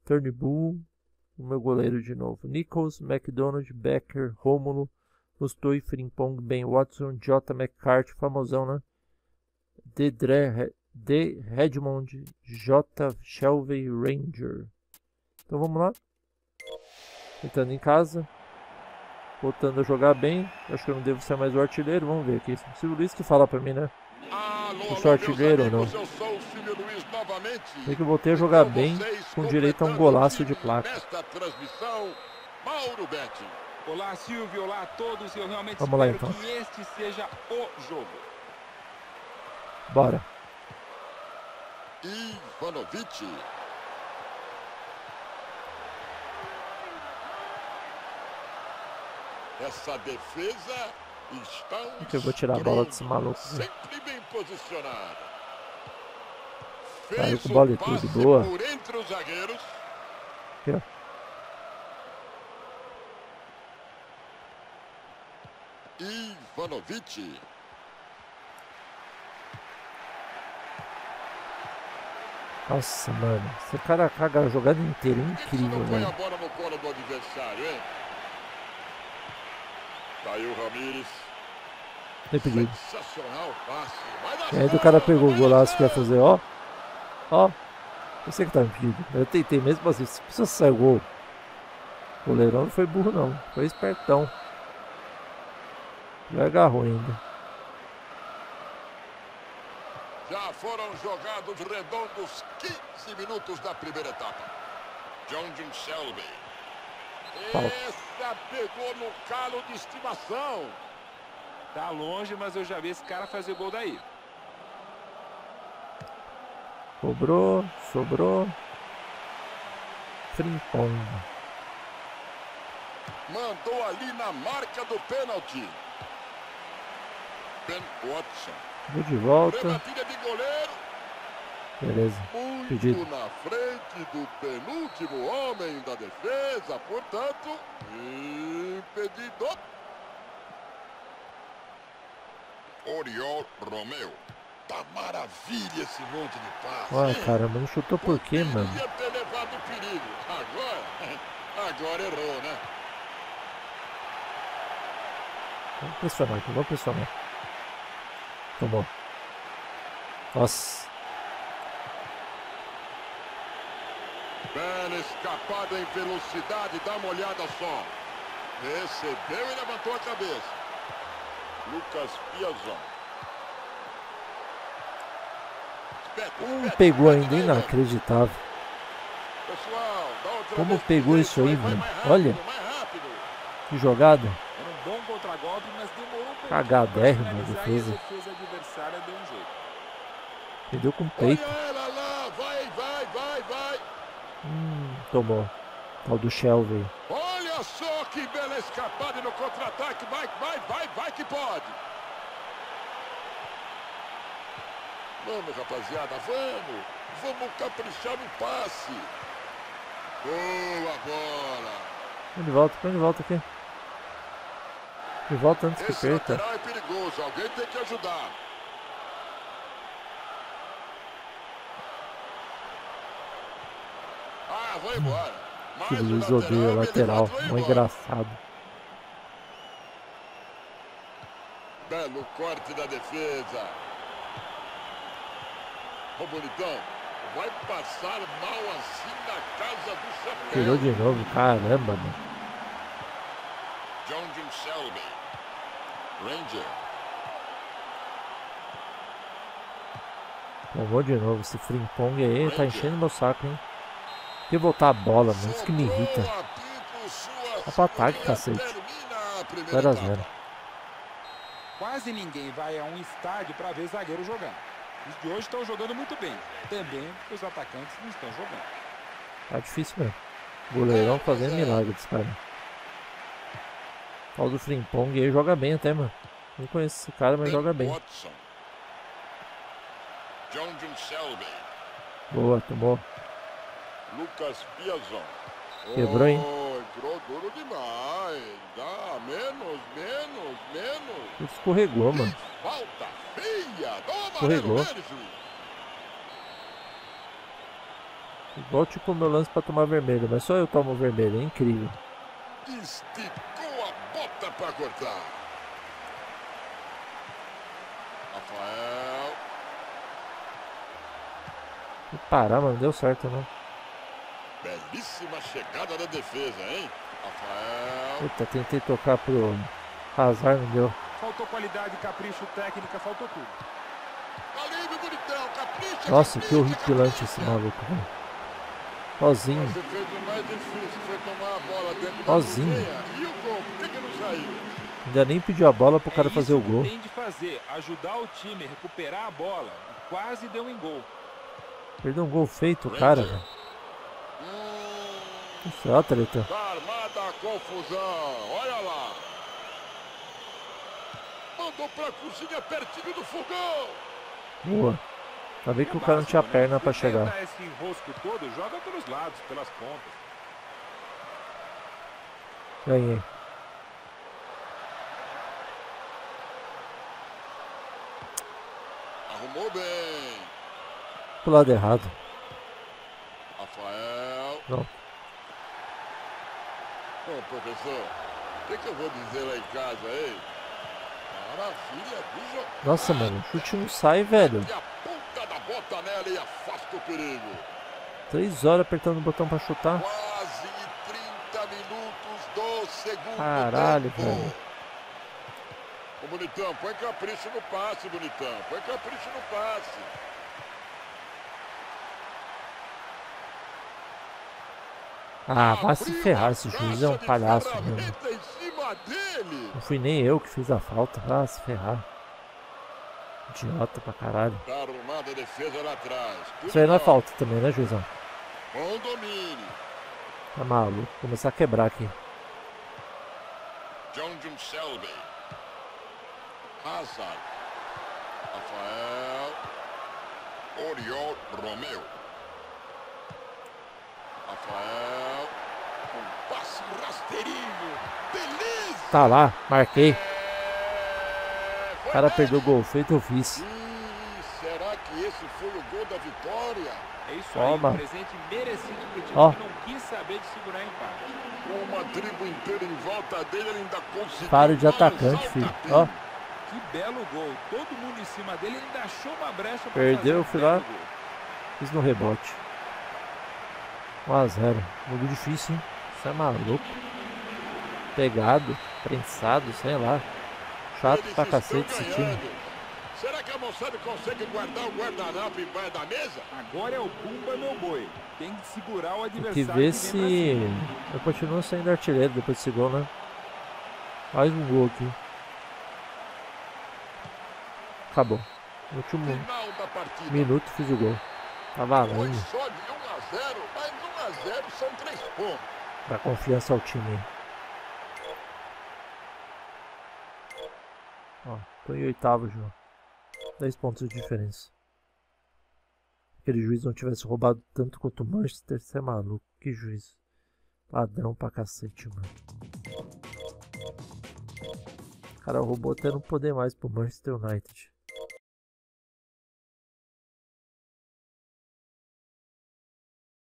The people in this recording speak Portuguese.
Turnbull, o meu goleiro de novo. Nichols, McDonald, Becker, Rômulo, Mustoi, Frimpong, Ben Watson, J. McCarthy, famosão, né? D. Redmond, J. Shelby, Ranger. Então vamos lá. Entrando em casa. Voltando a jogar bem. Acho que eu não devo ser mais o artilheiro. Vamos ver aqui. Se o Luiz que falar pra mim, né? Eu sou artilheiro ou não? Tem que eu voltei a jogar bem com direito a um golaço de placa. Olá, Silvio, olá a todos. Eu realmente Vamos lá, espero então. que este seja o jogo. Bora. Ivanovic. Essa defesa está Eu vou tirar a bola desse maluco. sempre bem posicionada. Caiu com bola e tudo, boa. Por entre os zagueiros. Aqui, ó. Ivanovic. Nossa, mano. Esse cara caga a jogada inteira. Incrível, Não põe a velho. bola no colo do adversário, hein? Caiu Ramírez. Impedido. Sensacional passe. Vai dar E aí do certo, cara pegou o vai dar golaço que ia certo. fazer, ó. Ó. Eu sei que tá impedido. Eu tentei mesmo assim. Se precisa sair o gol. O goleirão não foi burro, não. Foi espertão. Já agarrou ainda. Já foram jogados redondos 15 minutos da primeira etapa. John Shelby. Falta. Essa pegou no calo de estimação. Tá longe, mas eu já vi esse cara fazer gol daí. Sobrou. Frimpong. Mandou ali na marca do pênalti. Ben Watson. Vou de volta. Rebatida de goleiro. Beleza. Muito Pedido. na frente do penúltimo homem da defesa. Portanto, impedido. Oriol Romeu. Tá maravilha esse monte de passe. Ué, hein? caramba, não chutou por quê, mano? Poderia ter levado o perigo. Agora errou, né? Vamos pressionar aqui, vamos pressionar. Tomou. Nossa. Bela escapada em velocidade, dá uma olhada só. Recebeu e levantou a cabeça. Lucas Piazon. Pegou ainda, inacreditável. Pessoal, dá outra Como vez pegou pro isso aí, vai mano? mais rápido, Olha. mais rápido. Que jogada. Era um bom contragolpe, mas demorou um pouquinho Cagadérrimo pra a finalizar defesa. e a defesa adversária deu um jeito. Perdeu com o Olha peito. ela lá, vai. Tomou. Tal do Shelby. Olha só que bela escapada no contra-ataque. Vai que pode. Vamos, rapaziada, vamos caprichar no passe. Boa bola. Põe de volta aqui. De volta antes que Esse perca. lateral é perigoso, alguém tem que ajudar. Vai embora. Que Mais um Luiz odeia lateral. vai Mó embora. engraçado. Belo corte da defesa. Ô bonitão, vai passar mal assim na casa do chapéu. Tirou de novo. Caramba, mano. John Shelby. Ranger. Tomou de novo. Esse Frimpong aí tá enchendo meu saco, hein. Tem que voltar a bola, mano. Isso que me irrita. Vai pro ataque, cacete. 0-0. Quase ninguém vai a um estádio para ver zagueiro jogando. Os de hoje estão jogando muito bem. Também os atacantes não estão jogando. Tá difícil mesmo. Goleirão fazendo milagre desse cara. O do Frimpong aí joga bem até, mano. Não conheço esse cara, mas joga bem. Watson. John Shelby. Boa, tomou. Lucas Piazon. Quebrou, hein? Entrou duro demais. Dá menos. Ele escorregou, mano. Falta feia do Escorregou. amarelo verde. Igual tipo o meu lance pra tomar vermelho, mas só eu tomo vermelho, é incrível. Esticou a bota para cortar. Rafael. Vou parar, mas não deu certo não. Belíssima chegada da defesa, hein? Rafael. Puta, tentei tocar pro Hazard, não deu. Faltou qualidade, capricho, técnica, faltou tudo. Alívio, bonitão, capricha, Nossa, que capricha, horripilante esse capricha. maluco, velho. Sozinho, Você fez o mais difícil, foi tomar a bola dentro da sozinho. linha. E o gol, por que não saiu? Ainda nem pediu a bola pro cara É fazer o isso que gol. tem de fazer, ajudar o time a recuperar a bola. Quase deu em gol. Perdeu um gol feito, o cara, velho. Isso é uma treta. Tá armada a confusão, olha lá. Mandou pra cozinha pertinho do fogão. Boa. Tá vendo que o cara não tinha perna pra chegar. Tentar esse enrosco todo, joga pelos lados, pelas pontas. Ganhei. Arrumou bem. Pro lado errado. Rafael. Não. Bom, professor, o que eu vou dizer lá em casa, hein? Maravilha do jogo. Nossa, mano, o chute não sai, velho. E a ponta da bota nela e afasta o perigo. 3 horas apertando o botão pra chutar. Quase 30 minutos do segundo Caralho, tempo. velho. Ô, bonitão, põe capricho no passe, bonitão. Põe capricho no passe. Ah, vai se Abriu ferrar, a esse juiz é caixa um de palhaço mesmo. ferramenta em cima dele. Não fui nem eu que fiz a falta. Ah, se ferrar. Idiota pra caralho. Tá arrumada a defesa lá atrás. Tudo Isso aí não é bom. falta também, né, juizão? Bom domínio. Tá maluco. Começar a quebrar aqui. John Selby. Hazard. Rafael. Oriol Romeu. Rafael. Um passe rasteirinho. Beleza. Tá lá, marquei. O Foi cara nele. perdeu o gol feito, eu fiz. Ih, será que esse foi o gol da vitória? É isso Toma. aí, um presente merecido pro time Ó. que não quis saber de segurar empate. Com uma tribo inteira em volta dele, ele ainda conseguiu. Paro de mais atacante, ao filho. tapinho. Ó, Que belo gol. Todo mundo em cima dele, ele ainda achou uma brecha pra Perdeu, fazer um fui lá. belo gol. fiz no rebote. 1-0. Jogo difícil, hein? Você é maluco. Pegado, prensado, sei lá. Chato Eles pra estão cacete esse time. ganhando. Será que a moçada consegue guardar o guardanapo embaixo da mesa? Agora é o Pumba, meu boi. Tem que segurar o Tem que adversário ver vem se pra cima. eu continuo sendo artilheiro depois desse gol, né? Mais um gol aqui. Acabou. No último Final da partida. minuto fiz o gol. Tá Foi valendo. só de 1-0, mas 1-0 são 3 pontos. Dá confiança ao time aí. Ó, tô em oitavo já. 10 pontos de diferença. Se aquele juiz não tivesse roubado tanto quanto o Manchester, você é maluco. Que juiz. Ladrão pra cacete, mano. O cara roubou até não poder mais pro Manchester United.